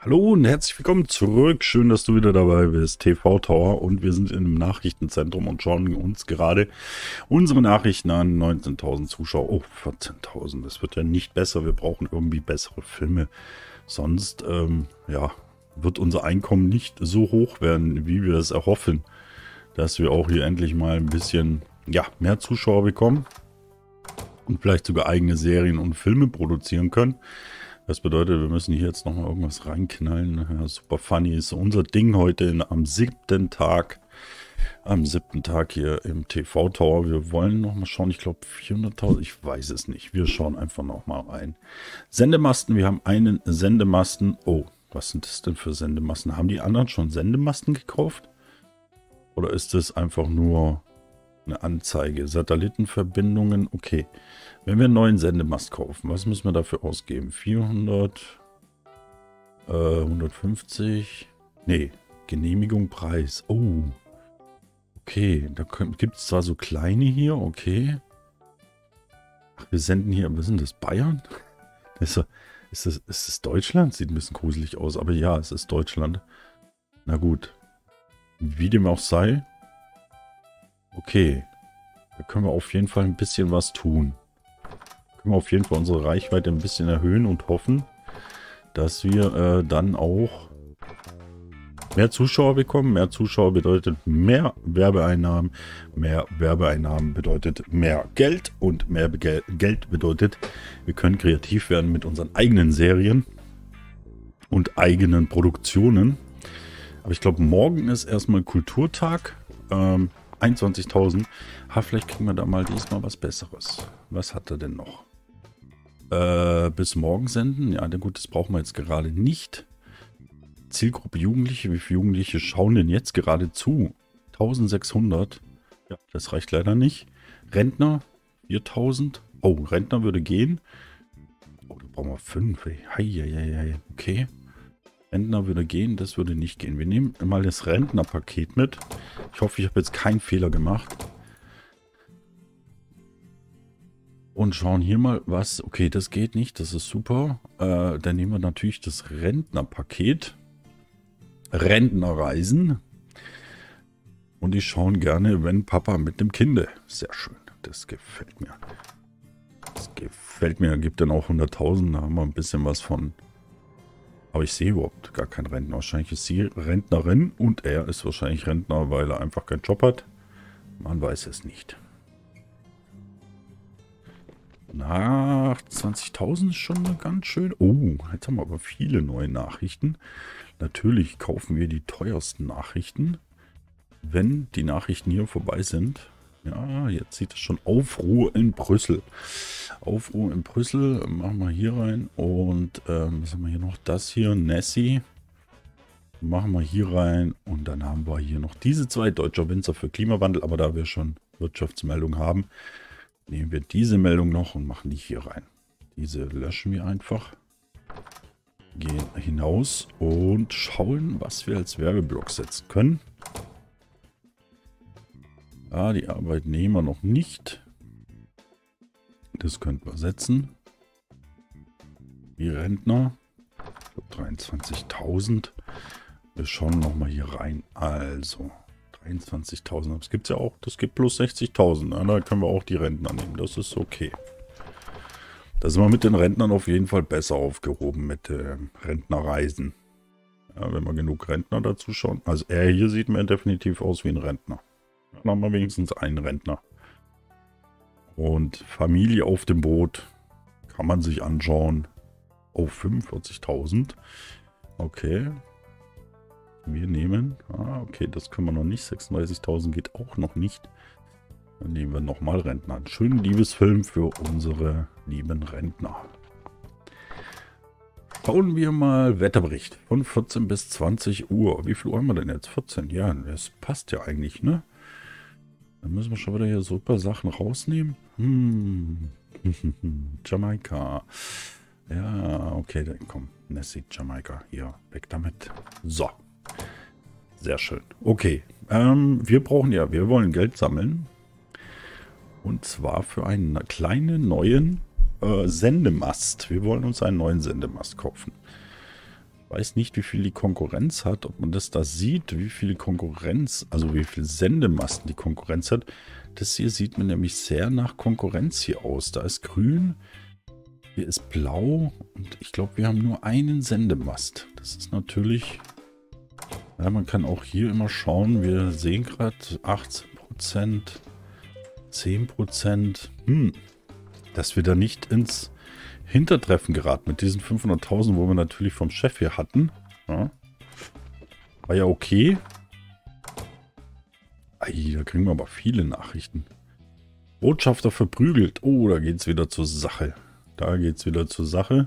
Hallo und herzlich willkommen zurück. Schön, dass du wieder dabei bist. TV Tower und wir sind im Nachrichtenzentrum und schauen uns gerade unsere Nachrichten an. 19.000 Zuschauer. Oh, 14.000. Das wird ja nicht besser. Wir brauchen irgendwie bessere Filme. Sonst, ja, wird unser Einkommen nicht so hoch werden, wie wir es erhoffen. Dass wir auch hier endlich mal ein bisschen, ja, mehr Zuschauer bekommen. Und vielleicht sogar eigene Serien und Filme produzieren können. Das bedeutet, wir müssen hier jetzt nochmal irgendwas reinknallen. Ja, super funny ist unser Ding heute am 7. Tag. Am 7. Tag hier im TV Tower. Wir wollen nochmal schauen. Ich glaube 400.000. Ich weiß es nicht. Wir schauen einfach nochmal rein. Sendemasten. Wir haben einen Sendemasten. Oh, was sind das denn für Sendemasten? Haben die anderen schon Sendemasten gekauft? Oder ist das einfach nur eine Anzeige? Satellitenverbindungen. Okay. Wenn wir einen neuen Sendemast kaufen, was müssen wir dafür ausgeben? 400, 150, nee, Genehmigung, Preis. Oh, okay, da gibt es zwar so kleine hier, okay. Ach, wir senden hier, was sind das, Bayern? Ist das Deutschland? Sieht ein bisschen gruselig aus, aber ja, es ist Deutschland. Na gut, wie dem auch sei. Okay, da können wir auf jeden Fall ein bisschen was tun. Können wir auf jeden Fall unsere Reichweite ein bisschen erhöhen und hoffen, dass wir dann auch mehr Zuschauer bekommen. Mehr Zuschauer bedeutet mehr Werbeeinnahmen. Mehr Werbeeinnahmen bedeutet mehr Geld. Und mehr Geld bedeutet, wir können kreativ werden mit unseren eigenen Serien und eigenen Produktionen. Aber ich glaube, morgen ist erstmal Kulturtag. 21.000. Vielleicht kriegen wir da mal diesmal was Besseres. Was hat er denn noch? Bis morgen senden. Ja, gut, das brauchen wir jetzt gerade nicht. Zielgruppe Jugendliche. Wie viele Jugendliche schauen denn jetzt gerade zu? 1600. Ja, das reicht leider nicht. Rentner 4000. Oh, Rentner würde gehen. Oh, da brauchen wir 5. Hei. Okay. Rentner würde gehen, das würde nicht gehen. Wir nehmen mal das Rentnerpaket mit. Ich hoffe, ich habe jetzt keinen Fehler gemacht. Und schauen hier mal, was... Okay, das geht nicht, das ist super. Dann nehmen wir natürlich das Rentnerpaket. Rentnerreisen. Und die schauen gerne, wenn Papa mit dem Kinde. Sehr schön, das gefällt mir. Das gefällt mir, gibt dann auch 100.000, da haben wir ein bisschen was von... Aber ich sehe überhaupt gar keinen Rentner. Wahrscheinlich ist sie Rentnerin und er ist wahrscheinlich Rentner, weil er einfach keinen Job hat. Man weiß es nicht. Nach 20.000 ist schon eine ganz schön... Oh, jetzt haben wir aber viele neue Nachrichten. Natürlich kaufen wir die teuersten Nachrichten, wenn die Nachrichten hier vorbei sind. Ja, jetzt sieht es schon Aufruhr in Brüssel. Aufruhr in Brüssel. Machen wir hier rein. Und was haben wir hier noch? Das hier, Nessie. Machen wir hier rein. Und dann haben wir hier noch diese zwei. Deutscher Winzer für Klimawandel. Aber da wir schon Wirtschaftsmeldung haben, nehmen wir diese Meldung noch und machen die hier rein. Diese löschen wir einfach. Gehen hinaus und schauen, was wir als Werbeblock setzen können. Ah, die Arbeitnehmer noch nicht. Das könnten wir setzen. Die Rentner. 23.000. Wir schauen nochmal hier rein. Also, 23.000. Das gibt es ja auch. Das gibt plus 60.000. Da können wir auch die Rentner nehmen. Das ist okay. Da sind wir mit den Rentnern auf jeden Fall besser aufgehoben mit Rentnerreisen. Ja, wenn wir genug Rentner dazu schauen. Also er hier sieht mir definitiv aus wie ein Rentner. Dann haben wir wenigstens einen Rentner. Und Familie auf dem Boot kann man sich anschauen. Oh, 45.000. Okay. Wir nehmen... okay, das können wir noch nicht. 36.000 geht auch noch nicht. Dann nehmen wir nochmal Rentner. Einen schönen Liebesfilm für unsere lieben Rentner. Schauen wir mal Wetterbericht. Von 14 bis 20 Uhr. Wie viel Uhr haben wir denn jetzt? 14. Ja, das passt ja eigentlich, ne? Dann müssen wir schon wieder hier super Sachen rausnehmen. Jamaika. Ja, okay, dann komm. Nessie, Jamaika. Hier, weg damit. So. Sehr schön. Okay. Wir wollen Geld sammeln. Und zwar für einen kleinen neuen Sendemast. Wir wollen uns einen neuen Sendemast kaufen. weiß nicht, wie viel die Konkurrenz hat, ob man das da sieht, wie viel Konkurrenz, also wie viel Sendemasten die Konkurrenz hat. Das hier sieht mir nämlich sehr nach Konkurrenz hier aus. Da ist grün, hier ist blau und ich glaube, wir haben nur einen Sendemast. Das ist natürlich, ja, man kann auch hier immer schauen, wir sehen gerade 18%, 10%, dass wir da nicht ins Hintertreffen geraten mit diesen 500.000, wo wir natürlich vom Chef hier hatten. Ja. War ja okay. Ei, da kriegen wir aber viele Nachrichten. Botschafter verprügelt. Oh, da geht es wieder zur Sache. Da geht es wieder zur Sache.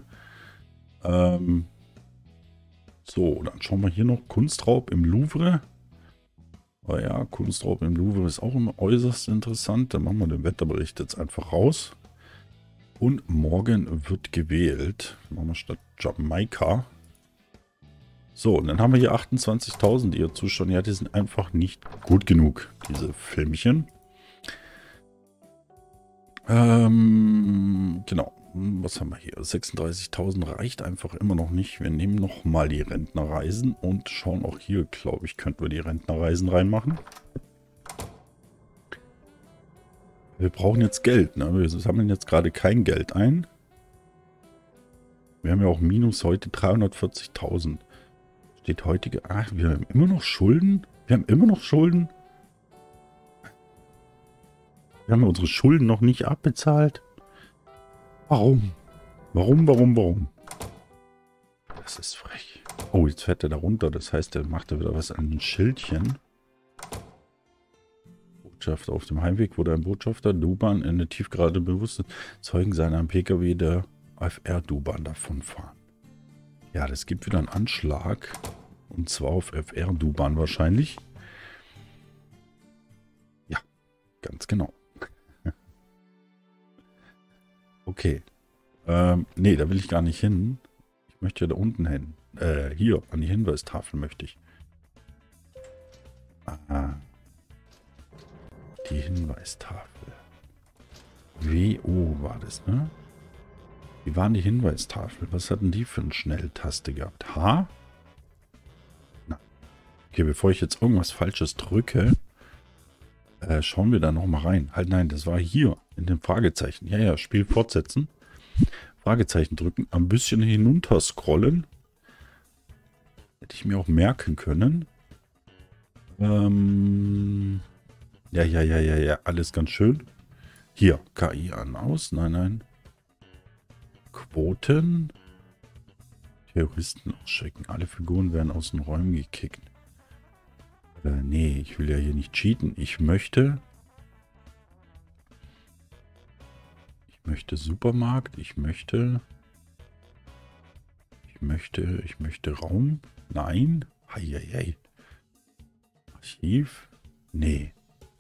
So, dann schauen wir hier noch. Kunstraub im Louvre. Oh ja, Kunstraub im Louvre ist auch immer äußerst interessant. Dann machen wir den Wetterbericht jetzt einfach raus. Und morgen wird gewählt. Machen wir statt Jamaika. So, und dann haben wir hier 28.000, die hier zuschauen. Ja, die sind einfach nicht gut genug, diese Filmchen. Genau. Was haben wir hier? 36.000 reicht einfach immer noch nicht. Wir nehmen nochmal die Rentnerreisen und schauen auch hier, glaube ich, könnten wir die Rentnerreisen reinmachen. Wir brauchen jetzt Geld, ne? Wir sammeln jetzt gerade kein Geld ein. Wir haben ja auch minus heute 340.000. Steht heutige... Ach, wir haben immer noch Schulden? Wir haben immer noch Schulden? Wir haben unsere Schulden noch nicht abbezahlt? Warum? Warum? Das ist frech. Oh, jetzt fährt er da runter. Das heißt, er macht da wieder was an den Schildchen. Botschafter auf dem Heimweg wurde ein Botschafter Duban in der Tiefgarage bewusst Zeugen seiner am PKW der FR-Duban davonfahren. Ja, das gibt wieder einen Anschlag. Und zwar auf FR-Duban wahrscheinlich. Ja, ganz genau. Okay. Nee, da will ich gar nicht hin. Ich möchte ja da unten hin. Hier, an die Hinweistafel möchte ich. Aha. Die Hinweistafel. WO war das, ne? Wie waren die Hinweistafel? Was hatten die für eine Schnelltaste gehabt? H? Na. Okay, bevor ich jetzt irgendwas Falsches drücke, schauen wir da nochmal rein. Halt, nein, das war hier in dem Fragezeichen. Ja, ja, Spiel fortsetzen. Fragezeichen drücken. Ein bisschen hinunter scrollen. Hätte ich mir auch merken können. Ja, alles ganz schön. Hier, KI an, aus. Nein. Quoten. Terroristen auschecken. Alle Figuren werden aus den Räumen gekickt. Nee, ich will ja hier nicht cheaten. Ich möchte Supermarkt. Ich möchte Raum. Nein. Heieiei. Archiv. Nee.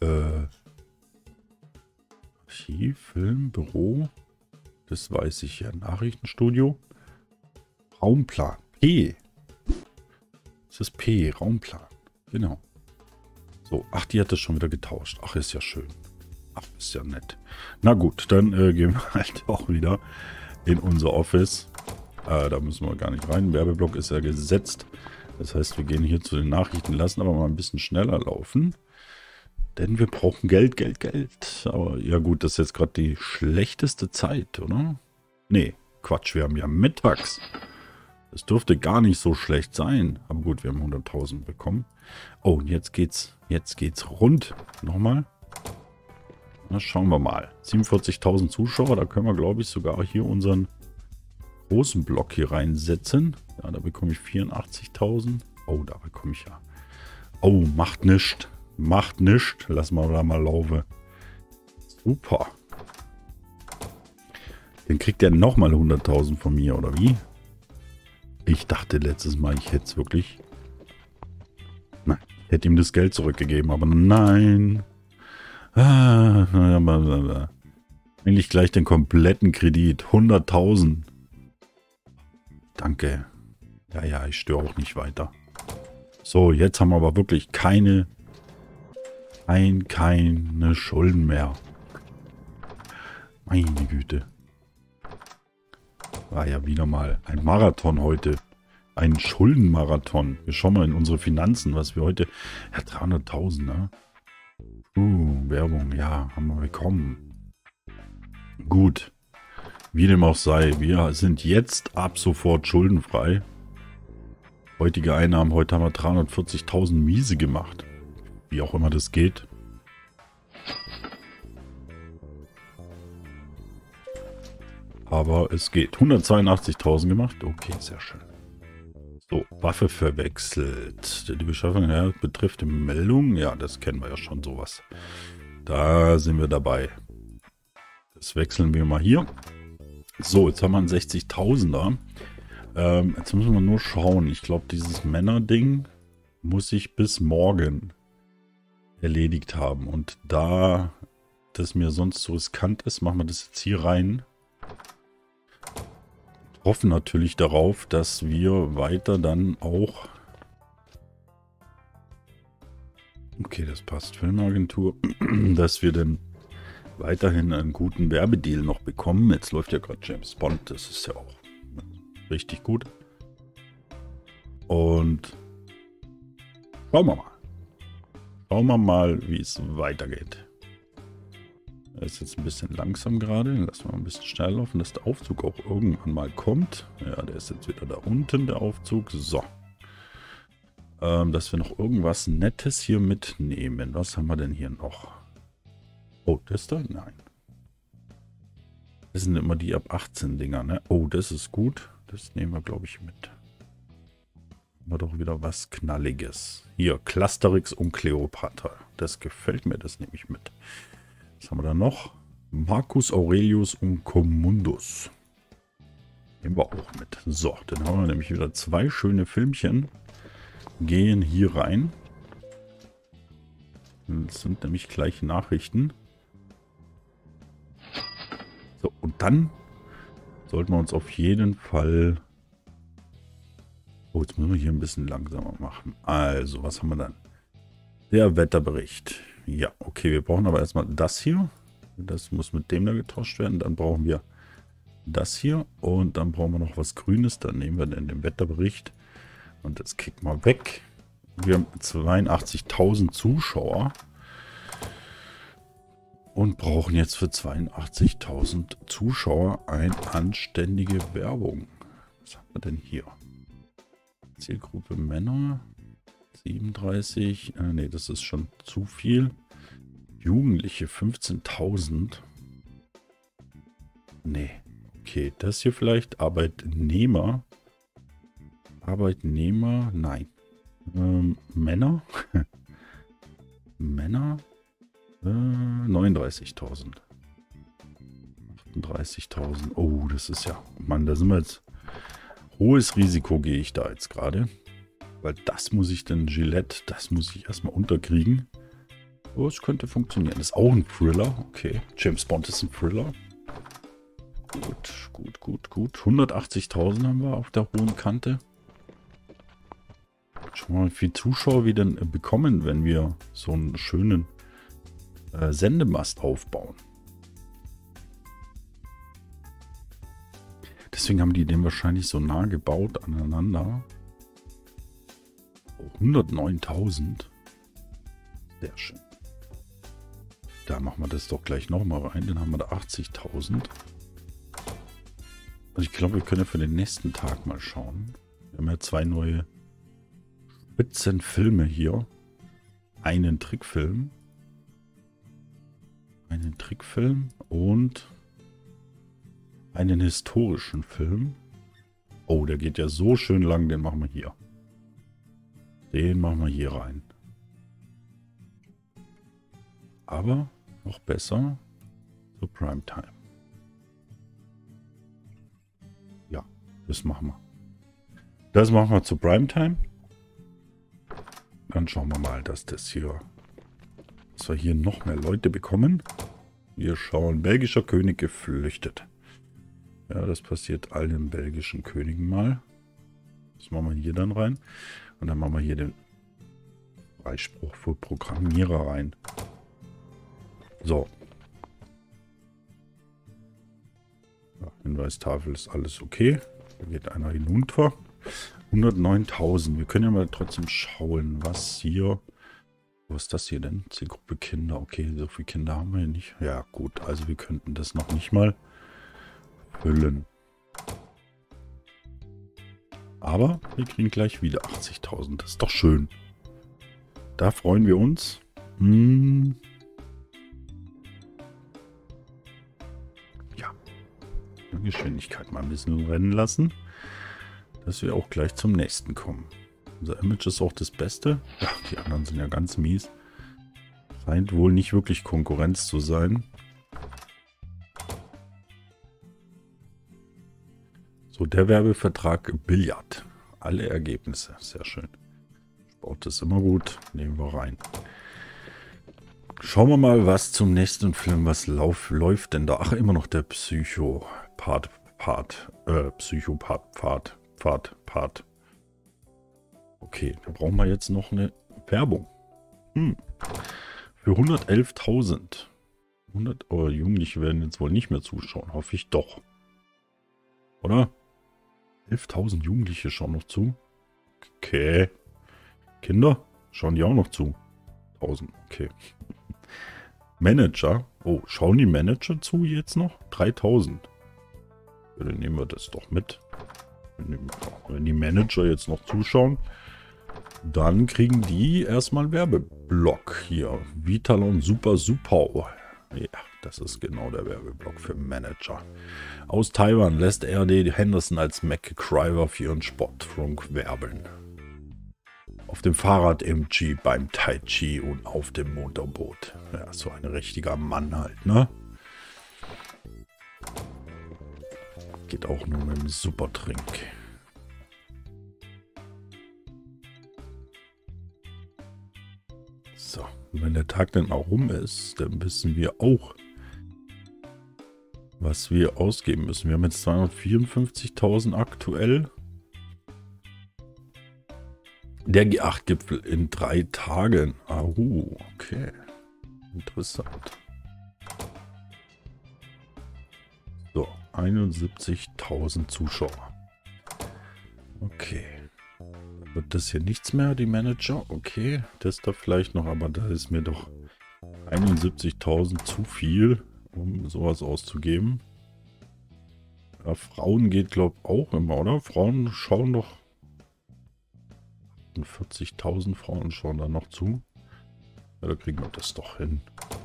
Archiv, Film, Büro. Das weiß ich ja. Nachrichtenstudio. Raumplan. P. Das ist P. Raumplan. Genau. So. Ach, die hat das schon wieder getauscht. Ach, ist ja schön. Ach, ist ja nett. Na gut, dann gehen wir halt auch wieder in unser Office. Da müssen wir gar nicht rein. Werbeblock ist ja gesetzt. Das heißt, wir gehen hier zu den Nachrichten, lassen aber mal ein bisschen schneller laufen. Denn wir brauchen Geld. Aber ja gut, das ist jetzt gerade die schlechteste Zeit, oder? Nee, Quatsch, wir haben ja mittags. Das dürfte gar nicht so schlecht sein. Aber gut, wir haben 100.000 bekommen. Oh, und jetzt geht's rund. Nochmal. Na, schauen wir mal. 47.000 Zuschauer, da können wir, glaube ich, sogar hier unseren großen Block hier reinsetzen. Ja, da bekomme ich 84.000. Oh, da bekomme ich ja... Oh, macht nichts. Macht nichts. Lass mal da mal laufen. Super. Dann kriegt er nochmal 100.000 von mir, oder wie? Ich dachte letztes Mal, ich hätte es wirklich... Nein, ich hätte ihm das Geld zurückgegeben, aber nein. Eigentlich gleich den kompletten Kredit. 100.000. Danke. Ja, ich störe auch nicht weiter. So, jetzt haben wir aber wirklich keine Schulden mehr. Meine Güte. War ja wieder mal ein Marathon heute. Ein Schuldenmarathon. Wir schauen mal in unsere Finanzen, was wir heute... Ja, 300.000, ne? Werbung, ja, haben wir bekommen. Gut. Wie dem auch sei, wir sind jetzt ab sofort schuldenfrei. Heutige Einnahmen, heute haben wir 340.000 miese gemacht. Wie auch immer das geht. Aber es geht. 182.000 gemacht. Okay, sehr schön. So, Waffe verwechselt. Die Beschaffung betrifft die Meldung. Ja, das kennen wir ja schon, sowas. Da sind wir dabei. Das wechseln wir mal hier. So, jetzt haben wir einen 60.000er. Jetzt müssen wir nur schauen. Ich glaube, dieses Männerding muss ich bis morgen erledigt haben. Und da das mir sonst so riskant ist, machen wir das jetzt hier rein. Hoffen natürlich darauf, dass wir weiter dann auch... Okay, das passt. Filmagentur. Dass wir dann weiterhin einen guten Werbedeal noch bekommen. Jetzt läuft ja gerade James Bond. Das ist ja auch richtig gut. Und schauen wir mal. Schauen wir mal, wie es weitergeht. Er ist jetzt ein bisschen langsam gerade. Lassen wir mal ein bisschen schneller laufen, dass der Aufzug auch irgendwann mal kommt. Ja, der ist jetzt wieder da unten, der Aufzug. So. Dass wir noch irgendwas Nettes hier mitnehmen. Was haben wir denn hier noch? Oh, das da? Nein. Das sind immer die ab 18 Dinger, ne? Oh, das ist gut. Das nehmen wir, glaube ich, mit. Haben wir doch wieder was Knalliges. Hier, Clusterix und Cleopatra. Das gefällt mir, das nehme ich mit. Was haben wir da noch? Marcus Aurelius und Commundus. Nehmen wir auch mit. So, dann haben wir nämlich wieder 2 schöne Filmchen. Gehen hier rein. Das sind nämlich gleich Nachrichten. So, und dann sollten wir uns auf jeden Fall... Oh, jetzt müssen wir hier ein bisschen langsamer machen. Also, was haben wir dann? Der Wetterbericht. Ja, okay, wir brauchen aber erstmal das hier. Das muss mit dem da getauscht werden. Dann brauchen wir das hier. Und dann brauchen wir noch was Grünes. Dann nehmen wir dann den Wetterbericht. Und das kicken wir weg. Wir haben 82.000 Zuschauer. Und brauchen jetzt für 82.000 Zuschauer eine anständige Werbung. Was haben wir denn hier? Zielgruppe Männer. 37, nee, das ist schon zu viel. Jugendliche 15.000. Nee, okay, das hier vielleicht. Arbeitnehmer. Arbeitnehmer, nein. Männer. Männer. 39.000. 38.000. Oh, das ist ja... Mann, da sind wir jetzt... Hohes Risiko gehe ich da jetzt gerade. Weil das muss ich dann, Gillette, das muss ich erstmal unterkriegen. Oh, es könnte funktionieren. Das ist auch ein Thriller. Okay, James Bond ist ein Thriller. Gut, gut, gut, gut. 180.000 haben wir auf der hohen Kante. Schauen wir mal, wie viele Zuschauer wir denn bekommen, wenn wir so einen schönen Sendemast aufbauen. Deswegen haben die den wahrscheinlich so nah gebaut aneinander. 109.000. Sehr schön. Da machen wir das doch gleich nochmal rein. Dann haben wir da 80.000. Und ich glaube, wir können ja für den nächsten Tag mal schauen. Wir haben ja 2 neue Spitzenfilme hier. Einen Trickfilm. Einen Trickfilm und einen historischen Film. Oh, der geht ja so schön lang. Den machen wir hier. Den machen wir hier rein. Aber noch besser zur Primetime. Ja, das machen wir. Das machen wir zur Primetime. Dann schauen wir mal, dass wir hier noch mehr Leute bekommen. Wir schauen, belgischer König geflüchtet. Ja, das passiert allen belgischen Königen mal. Das machen wir hier dann rein. Und dann machen wir hier den Freispruch für Programmierer rein. So. Ja, Hinweistafel ist alles okay. Da geht einer hinunter. 109.000. Wir können ja mal trotzdem schauen, was hier... Was ist das hier denn? Zielgruppe Kinder. Okay, so viele Kinder haben wir hier nicht. Ja, gut. Also wir könnten das noch nicht mal füllen. Aber wir kriegen gleich wieder 80.000. Das ist doch schön. Da freuen wir uns. Ja. Die Geschwindigkeit mal ein bisschen rennen lassen. Dass wir auch gleich zum nächsten kommen. Unser Image ist auch das Beste. Ja, die anderen sind ja ganz mies. Scheint wohl nicht wirklich Konkurrenz zu sein. So, der Werbevertrag Billard. Alle Ergebnisse. Sehr schön. Sport ist immer gut. Nehmen wir rein. Schauen wir mal, was zum nächsten Film, was läuft denn da? Ach, immer noch der Psychopath. Okay, da brauchen wir jetzt noch eine Werbung. Für 111.000. Jugendliche werden jetzt wohl nicht mehr zuschauen. Hoffe ich doch. Oder? 11.000 Jugendliche schauen noch zu. Okay. Kinder schauen die auch noch zu. 1000, okay. Manager. Oh, schauen die Manager zu jetzt noch? 3.000. Ja, dann nehmen wir das doch mit. Wenn die Manager jetzt noch zuschauen, dann kriegen die erstmal Werbeblock hier. Vitalon Super. Ja, das ist genau der Werbeblock für Manager. Aus Taiwan lässt RD Henderson als McCriver für ihren Sportfunk werben. Auf dem Fahrrad MG, beim Tai Chi und auf dem Motorboot. Ja, so ein richtiger Mann halt, ne? Geht auch nur mit dem Supertrink. So, und wenn der Tag dann auch rum ist, dann wissen wir auch, was wir ausgeben müssen. Wir haben jetzt 254.000 aktuell. Der G8-Gipfel in 3 Tagen. Okay. Interessant. So, 71.000 Zuschauer. Okay. Da wird das hier nichts mehr, die Manager. Okay, das da vielleicht noch, aber da ist mir doch 71.000 zu viel, um sowas auszugeben. Ja, Frauen geht, glaube ich, auch immer, oder? Frauen schauen doch... 40.000 Frauen schauen da noch zu. Ja, da kriegen wir das doch hin.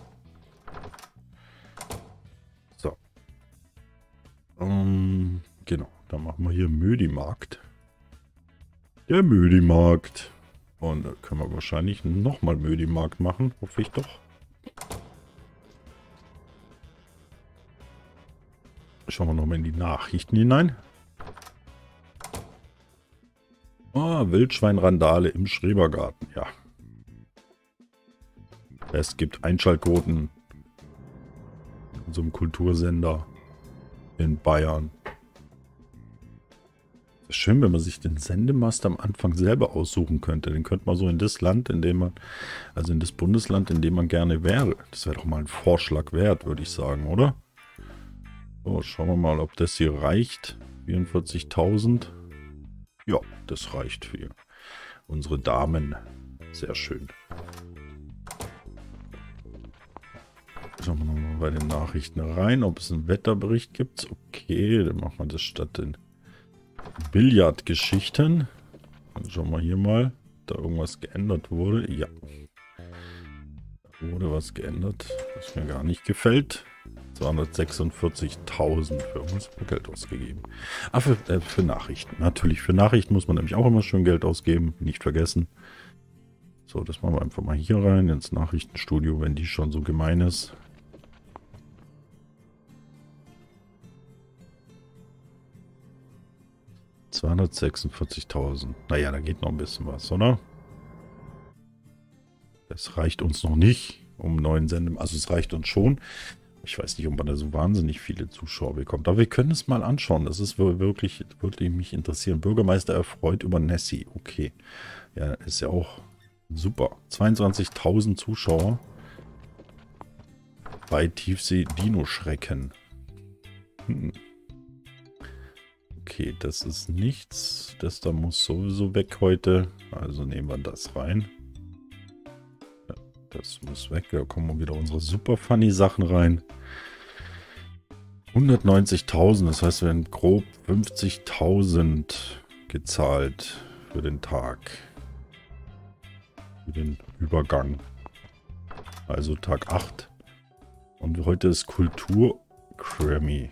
So. Genau, dann machen wir hier Mödi-Markt. Der Mödi-Markt. Und da können wir wahrscheinlich nochmal Mödi-Markt machen. Hoffe ich doch. Schauen wir nochmal in die Nachrichten hinein. Wildschweinrandale im Schrebergarten. Ja. Es gibt Einschaltquoten in so einem Kultursender in Bayern. Es ist schön, wenn man sich den Sendemast am Anfang selber aussuchen könnte. Den könnte man so in das Land, in dem man, also in das Bundesland, in dem man gerne wäre. Das wäre doch mal ein Vorschlag wert, würde ich sagen, oder? So, schauen wir mal, ob das hier reicht. 44.000. Ja, das reicht für unsere Damen. Sehr schön. Schauen wir nochmal bei den Nachrichten rein, ob es einen Wetterbericht gibt. Okay, dann machen wir das statt den Billardgeschichten. Dann schauen wir hier mal, ob da irgendwas geändert wurde. Ja. Da wurde was geändert, was mir gar nicht gefällt. 246.000 für uns Geld ausgegeben. Ah, für Nachrichten. Natürlich, für Nachrichten muss man nämlich auch immer schön Geld ausgeben. Nicht vergessen. So, das machen wir einfach mal hier rein, ins Nachrichtenstudio, wenn die schon so gemein ist. $246.000. Naja, da geht noch ein bisschen was, oder? Das reicht uns noch nicht, um neuen Sendem. Also es reicht uns schon. Ich weiß nicht, ob man da so wahnsinnig viele Zuschauer bekommt. Aber wir können es mal anschauen. Das ist wirklich mich interessieren. Bürgermeister erfreut über Nessie. Okay. Ja, ist ja auch super. 22.000 Zuschauer bei Tiefsee Dino-Schrecken. Okay, das ist nichts. Das da muss sowieso weg heute. Also nehmen wir das rein. Ja, das muss weg. Da kommen wieder unsere super funny Sachen rein. 190.000, das heißt, wir haben grob 50.000 gezahlt für den Tag. Für den Übergang. Also Tag 8. Und heute ist Kultur-Grammy.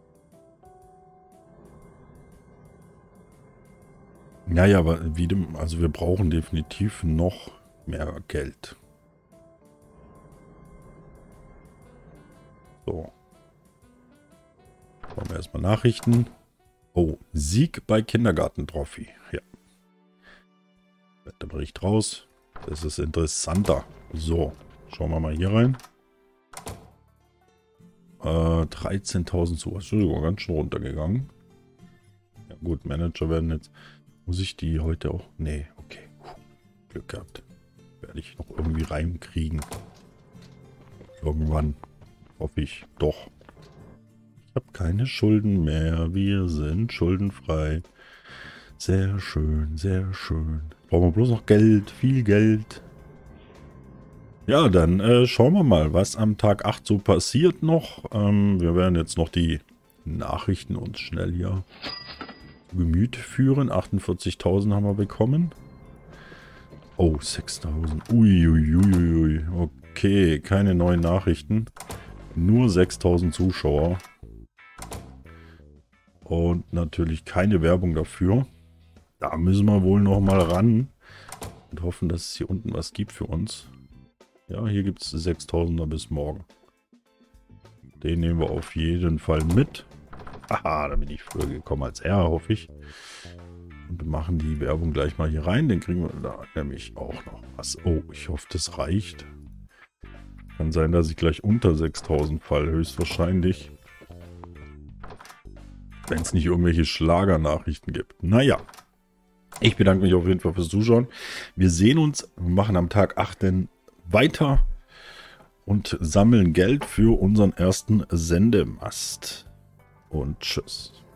Naja, aber wie dem, also wir brauchen definitiv noch mehr Geld. So. Schauen wir erstmal Nachrichten. Oh, Sieg bei Kindergarten-Trophy. Ja. Der Bericht raus. Das ist interessanter. So, schauen wir mal hier rein. 13.000 zu. Das ist sogar ganz schön runtergegangen. Ja gut, Manager werden jetzt... Muss ich die heute auch... Nee, okay. Glück gehabt. Werde ich noch irgendwie reinkriegen. Irgendwann. Hoffe ich. Doch. Ich habe keine Schulden mehr. Wir sind schuldenfrei. Sehr schön, sehr schön. Brauchen wir bloß noch Geld. Viel Geld. Ja, dann schauen wir mal, was am Tag 8 so passiert noch. Wir werden jetzt noch die Nachrichten uns schnell hier Gemüt führen. 48.000 haben wir bekommen. Oh, 6.000. Uiuiuiui. Okay, keine neuen Nachrichten. Nur 6.000 Zuschauer. Und natürlich keine Werbung dafür. Da müssen wir wohl noch mal ran. Und hoffen, dass es hier unten was gibt für uns. Ja, hier gibt es 6.000er bis morgen. Den nehmen wir auf jeden Fall mit. Haha, da bin ich früher gekommen als er, hoffe ich. Und wir machen die Werbung gleich mal hier rein. Dann kriegen wir da nämlich auch noch was. Oh, ich hoffe, das reicht. Kann sein, dass ich gleich unter 6.000 fall, höchstwahrscheinlich. Wenn es nicht irgendwelche Schlagernachrichten gibt. Naja. Ich bedanke mich auf jeden Fall fürs Zuschauen. Wir sehen uns, machen am Tag 8 weiter und sammeln Geld für unseren ersten Sendemast. Und tschüss.